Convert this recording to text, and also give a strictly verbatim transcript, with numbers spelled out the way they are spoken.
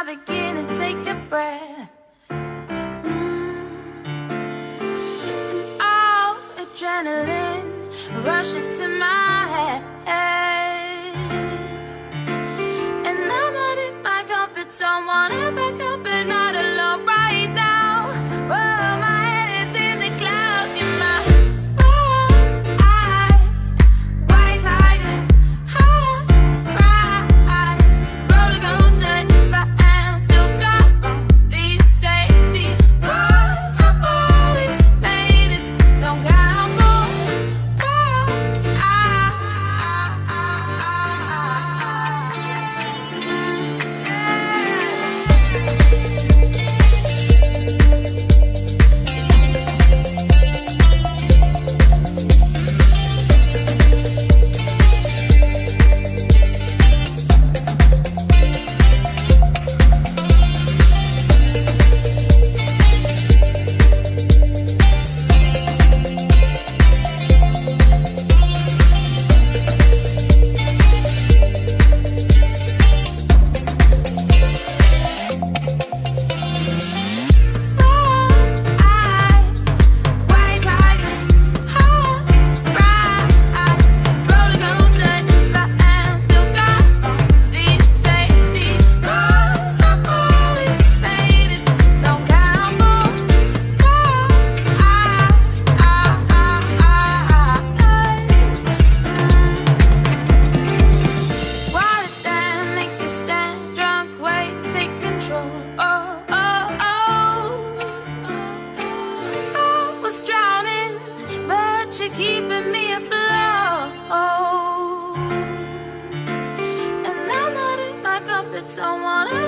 begin to take a breath. Mm. And all adrenaline rushes to my head, and I'm not in my comfort zone. Wanna back up but not alone right now. Whoa, my head is in the clouds. You're my eye, white tiger, high ride, roller coaster. If I am still got all these safety bars, I've already made it. Don't count more. You're keeping me afloat, and I'm not in my comfort zone. Wanna